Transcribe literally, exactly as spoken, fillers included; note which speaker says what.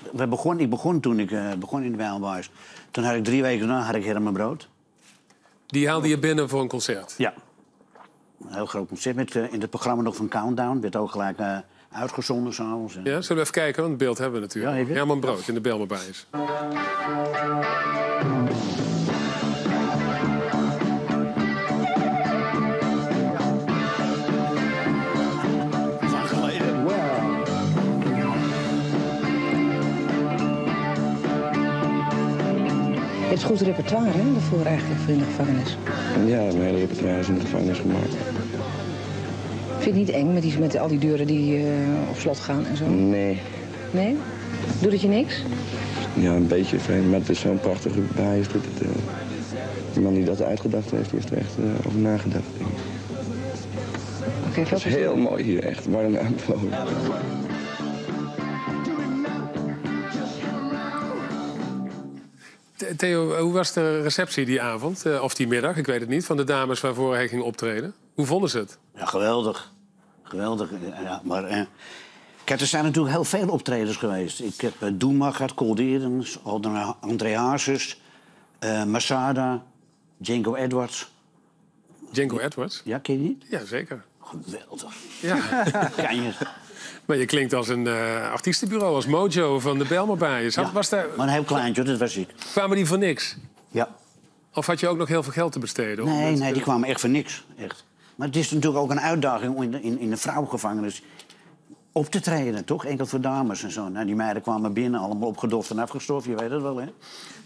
Speaker 1: we begon, ik begon toen ik uh, begon in de Bijlmerbuis. Toen had ik drie weken daarna had ik Herman Brood.
Speaker 2: Die haalde je binnen voor een concert?
Speaker 1: Ja. Een heel groot concert met uh, in het programma nog van Countdown. Werd ook gelijk uh, uitgezonden s'avonds.
Speaker 2: Ja, zullen we even kijken? Want het beeld hebben we natuurlijk.
Speaker 1: Ja,
Speaker 2: Herman Brood in de Bijlmerbuis.
Speaker 3: Je hebt goed repertoire, hè, daarvoor eigenlijk, voor in de gevangenis.
Speaker 4: Ja, mijn hele repertoire is in de gevangenis gemaakt.
Speaker 3: Vind je het niet eng met, die, met al die deuren die uh, op slot gaan en zo?
Speaker 4: Nee.
Speaker 3: Nee? Doet het je niks?
Speaker 4: Ja, een beetje vreemd, maar het is zo'n prachtige baai. Dat het, uh, de man die dat uitgedacht heeft, die heeft er echt uh, over nagedacht, denk ik.
Speaker 3: Okay,
Speaker 4: het is heel mooi hier, echt. Warm aanbouwen.
Speaker 2: Theo, hoe was de receptie die avond, uh, of die middag, ik weet het niet, van de dames waarvoor hij ging optreden? Hoe vonden ze het?
Speaker 1: Ja, geweldig. Geweldig. Ja, maar uh, kijk, er zijn natuurlijk heel veel optredens geweest. Ik heb uh, Doema gehad, Cold Edens, André Hazes, uh, Masada, Django Edwards.
Speaker 2: Django Edwards?
Speaker 1: Ja, ken je niet?
Speaker 2: Ja, zeker.
Speaker 1: Geweldig.
Speaker 2: Ja.
Speaker 1: Kan je...
Speaker 2: Maar je klinkt als een uh, artiestenbureau, als Mojo van de Bijlmerbuis.
Speaker 1: Ja,
Speaker 2: was daar...
Speaker 1: maar een heel kleintje, dat was ik.
Speaker 2: Kwamen die voor niks?
Speaker 1: Ja.
Speaker 2: Of had je ook nog heel veel geld te besteden?
Speaker 1: Nee, nee, die kwamen echt voor niks. Echt. Maar het is natuurlijk ook een uitdaging om in de, in, in de vrouwengevangenis op te treden, toch? Enkel voor dames en zo. Nou, die meiden kwamen binnen, allemaal opgedoft en afgestoft, je weet het wel, hè?